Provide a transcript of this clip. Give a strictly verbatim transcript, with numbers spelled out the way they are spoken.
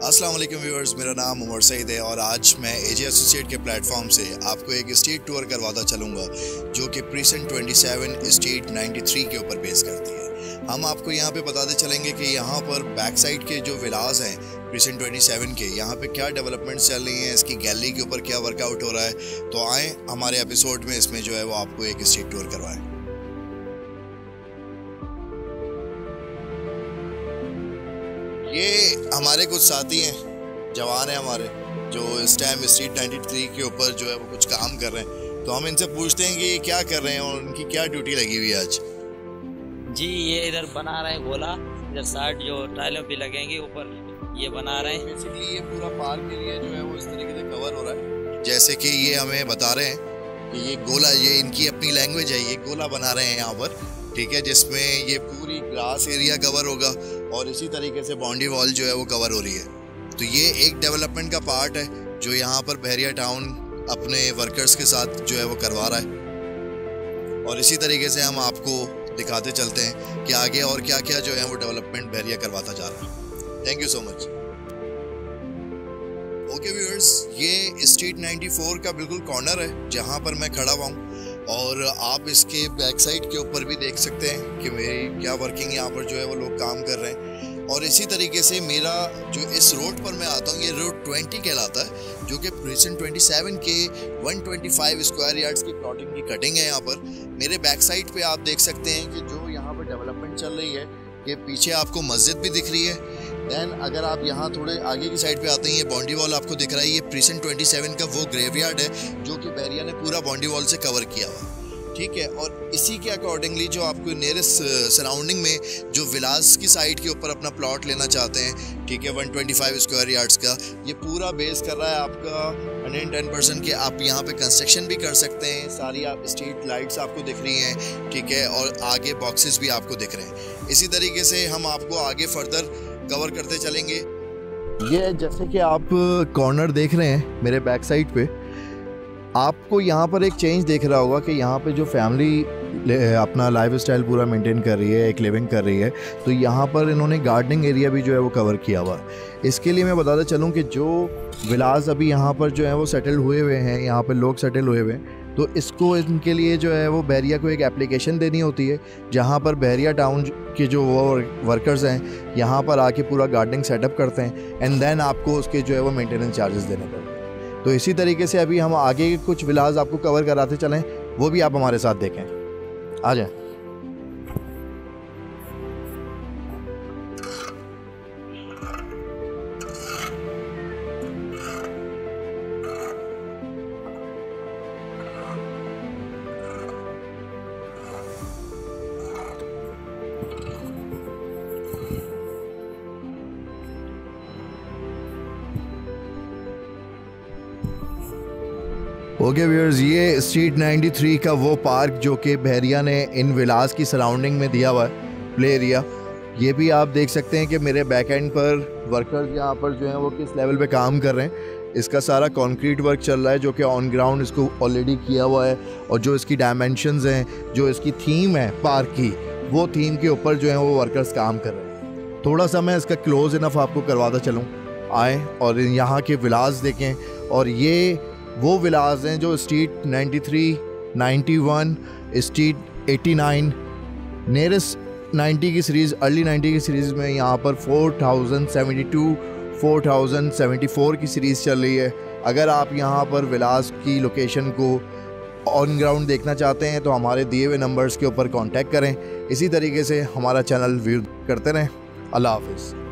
अस्सलाम वालेकुम व्यूअर्स, मेरा नाम उमर सईद है और आज मैं एजे एसोसिएट के प्लेटफॉर्म से आपको एक स्टेट टूर करवाता चलूँगा जो कि प्रीसेंट सत्ताईस स्टेट तिरानवे के ऊपर बेस करती है। हम आपको यहाँ पे बताते चलेंगे कि यहाँ पर बैक साइड के जो विलास हैं प्रीसेंट सत्ताईस के, यहाँ पे क्या डेवलपमेंट्स चल रही हैं, इसकी गैलरी के ऊपर क्या वर्कआउट हो रहा है। तो आएँ हमारे एपिसोड में इसमें जो है वो आपको एक स्टेट टूर करवाएँ। ये हमारे कुछ साथी हैं, जवान हैं हमारे, जो इस टाइम स्ट्रीट तिरानवे के ऊपर जो है वो कुछ काम कर रहे हैं। तो हम इनसे पूछते हैं कि ये क्या कर रहे हैं और उनकी क्या ड्यूटी लगी हुई है आज। जी, ये इधर बना रहे हैं गोला, इधर साइड जो टाइलों पे लगेंगे ऊपर ये बना रहे हैं। बेसिकली ये पूरा पार्क के लिए जो है वो इस तरीके से कवर हो रहा है। जैसे कि ये हमें बता रहे हैं कि ये गोला, ये इनकी अपनी लैंग्वेज है, ये गोला बना रहे हैं यहाँ पर, ठीक है, जिसमें ये पूरी ग्रास एरिया कवर होगा और इसी तरीके से बाउंड्री वॉल जो है वो कवर हो रही है। तो ये एक डेवलपमेंट का पार्ट है जो यहाँ पर बहरिया टाउन अपने वर्कर्स के साथ जो है वो करवा रहा है। और इसी तरीके से हम आपको दिखाते चलते हैं कि आगे और क्या क्या जो है वो डेवलपमेंट बहरिया करवाता जा रहा है। Thank you so much. Okay viewers, ये स्ट्रीट चौरानवे का बिल्कुल कॉर्नर है जहाँ पर मैं खड़ा हुआ हूँ और आप इसके बैक साइड के ऊपर भी देख सकते हैं कि मेरी क्या वर्किंग यहाँ पर जो है वो लोग काम कर रहे हैं। और इसी तरीके से मेरा जो इस रोड पर मैं आता हूँ, ये रोड बीस कहलाता है, जो कि प्रीसेंट सत्ताईस के एक सौ पच्चीस स्क्वायर यार्ड्स की प्लॉटिंग की कटिंग है। यहाँ पर मेरे बैक साइड पे आप देख सकते हैं कि जो यहाँ पर डेवलपमेंट चल रही है, ये पीछे आपको मस्जिद भी दिख रही है। देन अगर आप यहाँ थोड़े आगे की साइड पे आते हैं, ये बाउंड्री वॉल आपको दिख रहा है, ये प्रीसेंट सत्ताईस का वो ग्रेवयार्ड है जो कि बहरिया ने पूरा बाउंड्री वॉल से कवर किया हुआ, ठीक है। और इसी के अकॉर्डिंगली जो आपको नियरेस्ट सराउंडिंग में जो विलास की साइड के ऊपर अपना प्लॉट लेना चाहते हैं, ठीक है, एक सौ पच्चीस स्क्वायर यार्ड्स का, ये पूरा बेस कर रहा है आपका एक सौ दस परसेंट के। आप यहाँ पे कंस्ट्रक्शन भी कर सकते हैं, सारी आप स्ट्रीट लाइट्स आपको दिख रही हैं, ठीक है, और आगे बॉक्सेस भी आपको दिख रहे हैं। इसी तरीके से हम आपको आगे फर्दर कवर करते चलेंगे। ये जैसे कि आप कॉर्नर देख रहे हैं मेरे बैक साइड पे, आपको यहाँ पर एक चेंज देख रहा होगा कि यहाँ पे जो फैमिली अपना लाइफ स्टाइल पूरा मेंटेन कर रही है, एक लिविंग कर रही है, तो यहाँ पर इन्होंने गार्डनिंग एरिया भी जो है वो कवर किया हुआ है। इसके लिए मैं बताता चलूँ कि जो विलास अभी यहाँ पर जो है वो सेटल हुए हुए हैं, यहाँ पर लोग सेटल हुए हुए हैं, तो इसको इनके लिए जो है वो बहरिया को एक एप्लीकेशन देनी होती है, जहाँ पर बहरिया टाउन के जो वर्कर्स हैं यहाँ पर आके पूरा गार्डनिंग सेटअप करते हैं एंड देन आपको उसके जो है वो मेंटेनेंस चार्जेस देने पड़ते हैं। तो इसी तरीके से अभी हम आगे कुछ विलास आपको कवर कराते चलें, वो भी आप हमारे साथ देखें। आ जाएं। ओके व्यूअर्स, ये स्ट्रीट तिरानवे का वो पार्क जो कि बहरिया ने इन विलास की सराउंडिंग में दिया हुआ है, प्ले एरिया। ये भी आप देख सकते हैं कि मेरे बैक एंड पर वर्कर्स यहाँ पर जो हैं वो किस लेवल पे काम कर रहे हैं। इसका सारा कंक्रीट वर्क चल रहा है जो कि ऑन ग्राउंड इसको ऑलरेडी किया हुआ है, और जो इसकी डायमेंशंस हैं, जो इसकी थीम है पार्क की, वो थीम के ऊपर जो है वो वर्कर्स काम कर रहे हैं। थोड़ा सा मैं इसका क्लोज इनफ आपको करवाता चलूँ, आएँ और यहाँ के विलास देखें। और ये वो विलास हैं जो स्ट्रीट तिरानवे, इक्यानवे, स्ट्रीट नवासी, नियरेस्ट नब्बे की सीरीज़, अर्ली नब्बे की सीरीज़ में यहाँ पर चार हज़ार बहत्तर, चार हज़ार चौहत्तर की सीरीज़ चल रही है। अगर आप यहाँ पर विलास की लोकेशन को ऑन ग्राउंड देखना चाहते हैं तो हमारे दिए हुए नंबर्स के ऊपर कांटेक्ट करें। इसी तरीके से हमारा चैनल व्यू करते रहें। अल्लाह हाफ़िज़।